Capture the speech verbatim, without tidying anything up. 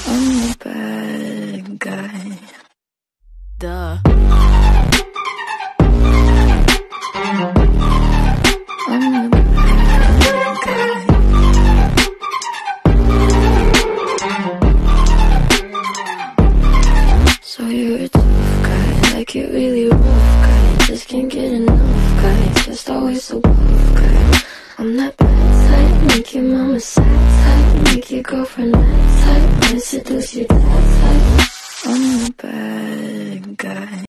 I'm the bad guy. Duh. I'm the bad guy. So you're a tough guy, like you're really rough guy. Just can't get enough guy, just always so buff guy. I'm that bad type, make your mama sad type, make your girlfriend mad type, might seduce your dad type. I'm the bad guy.